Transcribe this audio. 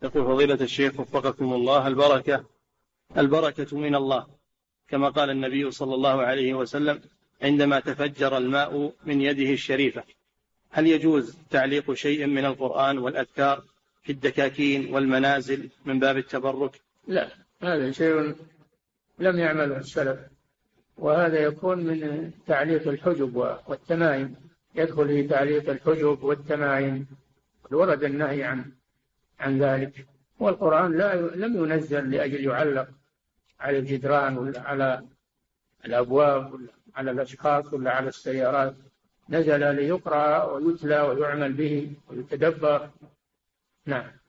يقول فضيلة الشيخ وفقكم الله، البركة من الله، كما قال النبي صلى الله عليه وسلم عندما تفجر الماء من يده الشريفة. هل يجوز تعليق شيء من القرآن والأذكار في الدكاكين والمنازل من باب التبرك؟ لا، هذا شيء لم يعمله السلف، وهذا يكون من تعليق الحجب والتمائم، يدخل في تعليق الحجب والتمائم، ورد النهي عن ذلك. والقرآن لم ينزل لأجل يعلق على الجدران ولا على الأبواب ولا على الأشخاص ولا على السيارات، نزل ليقرأ ويتلى ويعمل به ويتدبر. نعم.